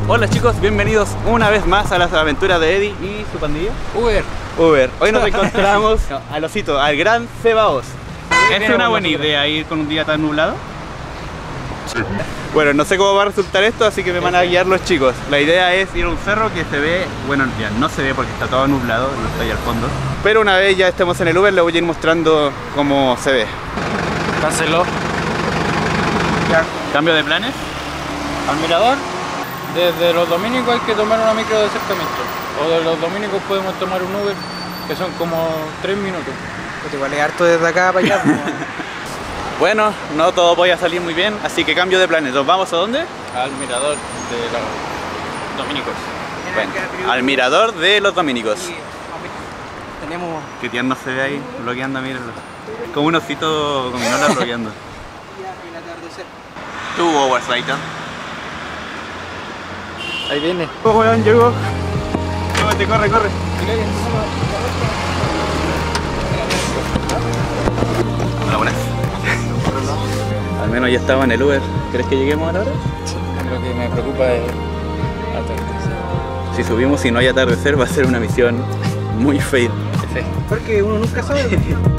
Hola chicos, bienvenidos una vez más a las aventuras de Eddie y su pandilla Uber. Hoy nos encontramos al osito, al gran Cebaos. ¿Es una buena idea ir con un día tan nublado? Sí. Bueno, no sé cómo va a resultar esto, así que me van a guiar los chicos. La idea es ir a un cerro que se ve, bueno, ya no se ve porque está todo nublado, no está ahí al fondo. Pero una vez ya estemos en el Uber, les voy a ir mostrando cómo se ve. Canceló. Ya. ¿Cambio de planes? Al mirador, desde los dominicos hay que tomar una micro de acercamiento. O de los dominicos podemos tomar un Uber, que son como 3 minutos. Pues igual es harto desde acá para allá. Bueno, no todo voy a salir muy bien, así que cambio de planes. ¿Nos vamos a dónde? Al mirador de los dominicos. Bueno, al mirador de los dominicos. Tenemos... Qué tierno se ve ahí, bloqueando, mírenlo. Como un osito con gominola bloqueando. Tú, Oversighter. Ahí viene. Oh, weón, llegó. Corre. Hola, buenas. Al menos ya estaba en el Uber. ¿Crees que lleguemos a la hora? Sí. Lo que me preocupa es atardecer. Si subimos y no hay atardecer va a ser una misión muy fail. Sí. Porque uno nunca sabe.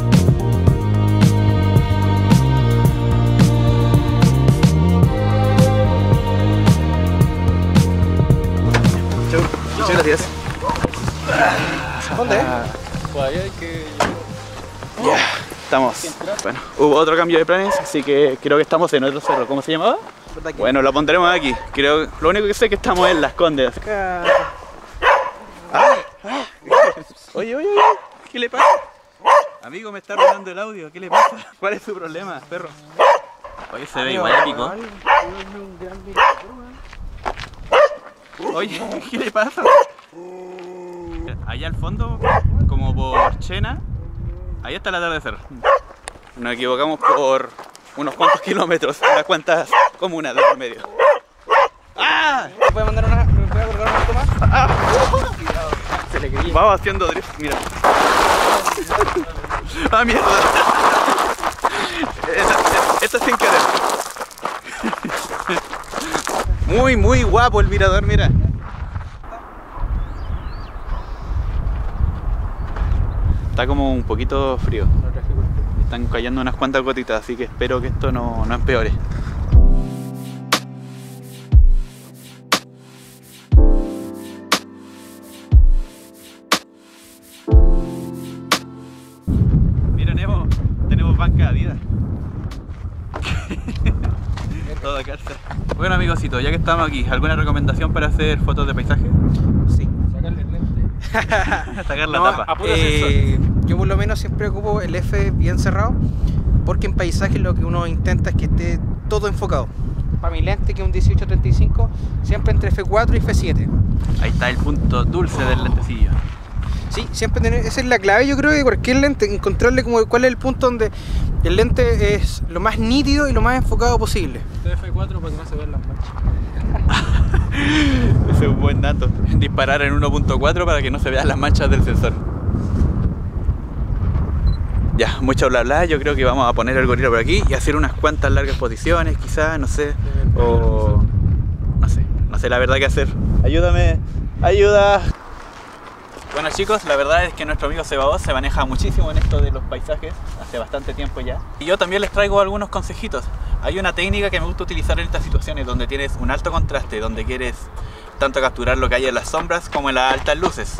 Muchas gracias. ¿Dónde? Pues allá hay que... Ya, estamos. Bueno, hubo otro cambio de planes, así que creo que estamos en otro cerro. ¿Cómo se llamaba? Bueno, lo pondremos aquí. Creo, lo único que sé es que estamos en Las Condes. Oye, ¿qué le pasa? Amigo, me está robando el audio, ¿qué le pasa? ¿Cuál es su problema, perro? Oye, se ve igual épico. Oye, ¿qué le pasa? Allá al fondo, como por Chena, ahí está el atardecer. Nos equivocamos por unos cuantos kilómetros, unas cuantas comunas de por medio. ¡Ah! ¿Me puede mandar una? ¿Me puede colgar una toma? ¡Ah! Se le quería. Vamos haciendo drift, mira. ¡Ah, mierda! Esta sin querer. Muy guapo el mirador, mira. Está como un poquito frío. Están cayendo unas cuantas gotitas, así que espero que esto no empeore. Mira, Nemo, tenemos banca de vida. Todo cárcel. Bueno, amigosito, ya que estamos aquí, ¿alguna recomendación para hacer fotos de paisaje? Sí. Sacarle el lente. Sacar la No, tapa. yo por lo menos siempre ocupo el F bien cerrado, porque en paisaje lo que uno intenta es que esté todo enfocado. Para mi lente, que es un 18-35, siempre entre F4 y F7. Ahí está el punto dulce del lentecillo. Sí, siempre tener, esa es la clave, yo creo, de cualquier lente, encontrarle como cuál es el punto donde el lente es lo más nítido y lo más enfocado posible. F4 para que no se vean las manchas. Ese es un buen dato. Disparar en 1.4 para que no se vean las manchas del sensor. Ya, mucho bla bla, yo creo que vamos a poner el gorila por aquí y hacer unas cuantas largas posiciones, quizás, no sé. O... no sé la verdad qué hacer. Ayúdame, ayuda. Bueno chicos, la verdad es que nuestro amigo Cebaos se maneja muchísimo en esto de los paisajes, hace bastante tiempo ya. Y yo también les traigo algunos consejitos. Hay una técnica que me gusta utilizar en estas situaciones donde tienes un alto contraste, donde quieres tanto capturar lo que hay en las sombras como en las altas luces.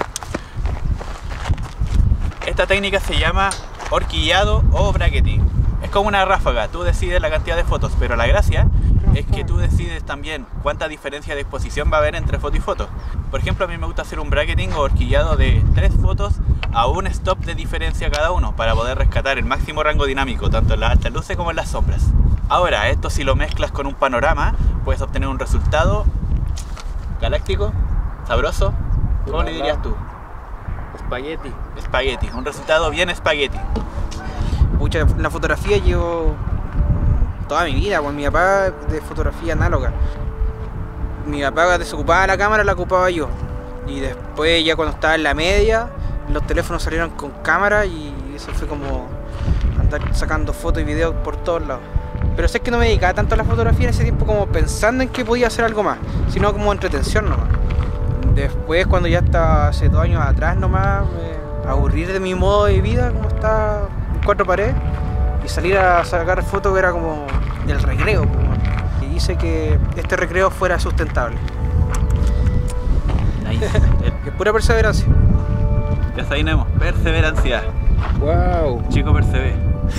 Esta técnica se llama horquillado o bracketing. Es como una ráfaga, tú decides la cantidad de fotos, pero la gracia es que tú decides también cuánta diferencia de exposición va a haber entre foto y foto. Por ejemplo, a mí me gusta hacer un bracketing o horquillado de 3 fotos a un stop de diferencia cada uno para poder rescatar el máximo rango dinámico tanto en las altas luces como en las sombras. Ahora, esto si lo mezclas con un panorama, puedes obtener un resultado galáctico, sabroso. ¿Cómo le dirías tú? Espagueti. Espagueti, un resultado bien espagueti. Pucha, la fotografía llevo toda mi vida, con mi papá de fotografía análoga. Mi papá desocupaba la cámara, la ocupaba yo. Y después ya cuando estaba en la media, los teléfonos salieron con cámara y eso fue como andar sacando fotos y videos por todos lados. Pero sé que no me dedicaba tanto a la fotografía en ese tiempo como pensando en que podía hacer algo más, sino como entretención nomás. Después, cuando ya estaba hace 2 años atrás nomás, me aburrir de mi modo de vida, como está en 4 paredes, y salir a sacar fotos era como el recreo. Y hice que este recreo fuera sustentable. Nice. Es pura perseverancia. Ya sabemos, perseverancia. Wow. Chico perseve.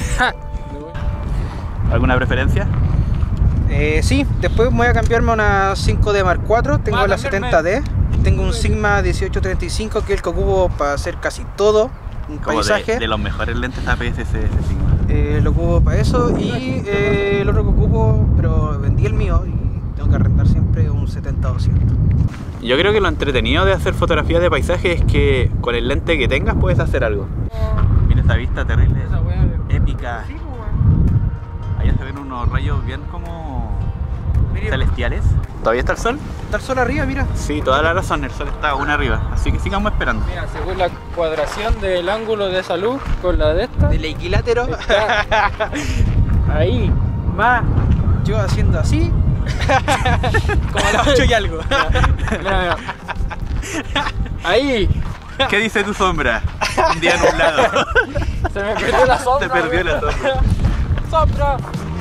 ¿Alguna preferencia? Sí, después voy a cambiarme a una 5D Mark IV, tengo la 70D, tengo un Sigma 1835 que es el que ocupo para hacer casi todo, un Como paisaje. de los mejores lentes APS ese Sigma. Lo ocupo para eso y el otro que ocupo, pero vendí el mío y tengo que arrendar siempre un 70-200. Yo creo que lo entretenido de hacer fotografías de paisaje es que con el lente que tengas puedes hacer algo. Mira esa vista terrible, Esa wea de... épica. Sí, pues, weón. Allá se ven unos rayos bien como celestiales. ¿Todavía está el sol? Está el sol arriba, mira. Sí, toda la razón, el sol está aún arriba, así que sigamos esperando. Mira, según la cuadración del ángulo de esa luz con la de esta, Del equilátero, está ahí. más yo haciendo así, como a las 8 y algo. Mira. Ahí. ¿Qué dice tu sombra? Un día nublado. Se me perdió la sombra. Te perdió la sombra. Sombra.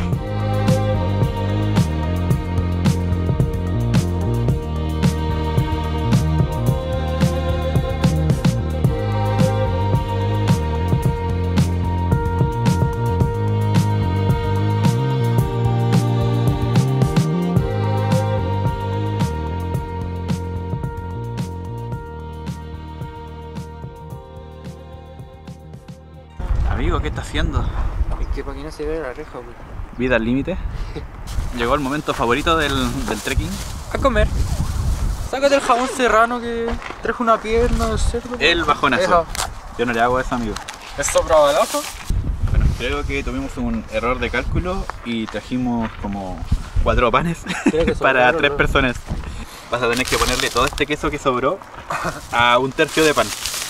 Amigo, ¿qué está haciendo? Es que para que no se vea la reja, güey. Vida al límite. Llegó el momento favorito del trekking. A comer. Sácate el jamón serrano que trajo una pierna de cerdo. El bajonazo. Eso. Yo no le hago eso, amigo. ¿Es sobrabalazo? Bueno, creo que tuvimos un error de cálculo y trajimos como 4 panes Creo que para sobraron, 3 ¿no? personas. Vas a tener que ponerle todo este queso que sobró a 1/3 de pan.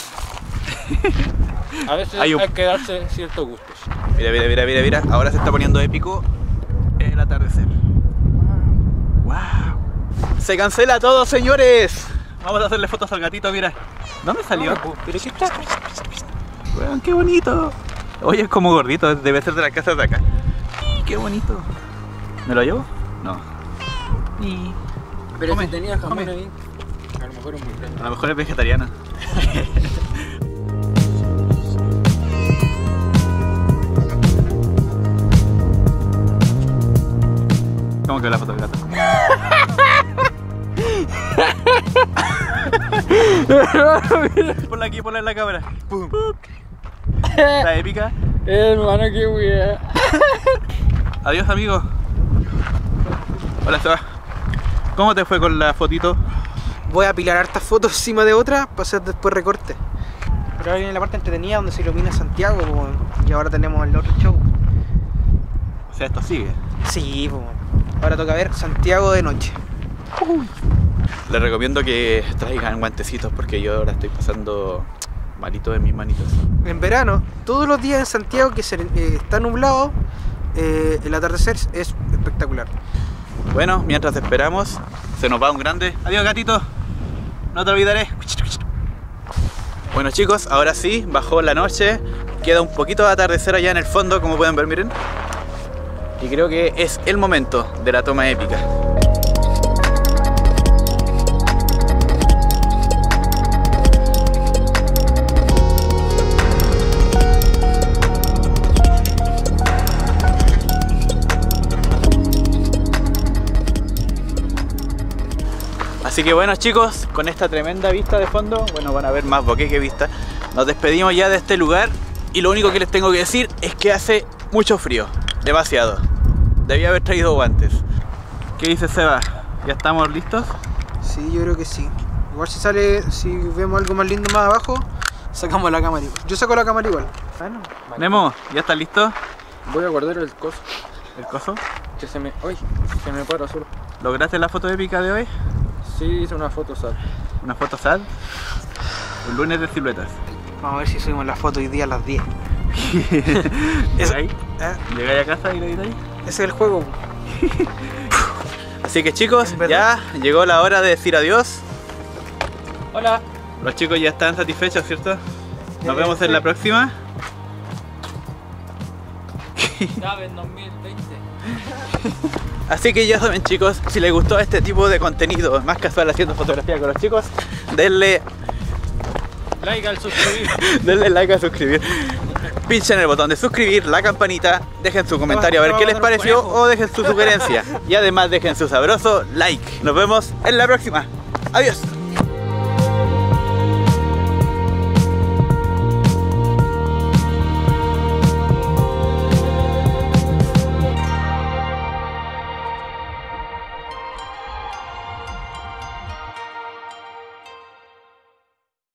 A veces Hay hay, un- que darse ciertos gustos. Mira, mira, mira, mira, mira. Ahora se está poniendo épico el atardecer. ¡Wow! ¡Se cancela todo, señores! Vamos a hacerle fotos al gatito, mira. ¿Dónde salió? ¿Pero qué está? Weón, qué bonito. Oye, es como gordito, debe ser de las casas de acá. ¡Y qué bonito! ¿Me lo llevo? No. Y... Pero Come, si tenía jamón come. ahí, a lo mejor es muy grande. A lo mejor es vegetariana. ¿Cómo que la foto del gato? Ponla aquí, ponla en la cámara. Pum. Está épica. Hermano, qué wea. Adiós, amigo. Hola, Seba. ¿Cómo te fue con la fotito? Voy a apilar hartas fotos encima de otras para hacer después recortes. Pero ahora viene la parte entretenida donde se ilumina Santiago, po, y ahora tenemos el otro show. O sea, esto sigue. Sí, po. Ahora toca ver Santiago de noche. Les recomiendo que traigan guantecitos porque yo ahora estoy pasando malito de mis manitos. En verano, todos los días en Santiago que está nublado, el atardecer es espectacular. Bueno, mientras esperamos, se nos va un grande. Adiós, gatito. No te olvidaré. Bueno, chicos, ahora sí, bajó la noche. Queda un poquito de atardecer allá en el fondo, como pueden ver, miren. Y creo que es el momento de la toma épica. Así que bueno, chicos, con esta tremenda vista de fondo, bueno, van a ver más bokeh que vista. Nos despedimos ya de este lugar y lo único que les tengo que decir es que hace mucho frío, demasiado. Debía haber traído guantes. ¿Qué dice Seba? ¿Ya estamos listos? Sí, yo creo que sí. Igual si vemos algo más lindo más abajo, sacamos la cámara igual. Yo saco la cámara igual. Bueno, Nemo, ¿ya estás listo? Voy a guardar el coso. ¿El coso? Que se me... ¡Ay! Se me para solo. ¿Lograste la foto épica de hoy? Sí, hice una foto sad. ¿Una foto sad? Un lunes de siluetas. vamos a ver si subimos la foto hoy día a las 10. ¿Llegáis? ¿Eh? ¿Llegáis a casa y lo editáis? Ese es el juego. Así que chicos, ya llegó la hora de decir adiós. Hola. Los chicos ya están satisfechos, ¿cierto? Nos vemos en la próxima. Ya en 2020. Así que ya saben chicos, si les gustó este tipo de contenido más casual haciendo fotografía con los chicos, denle Like al suscribir. denle like a suscribir. Pinchen el botón de suscribir, la campanita, dejen su comentario a ver qué les pareció o dejen su sugerencia. Y además dejen su sabroso like. Nos vemos en la próxima. Adiós.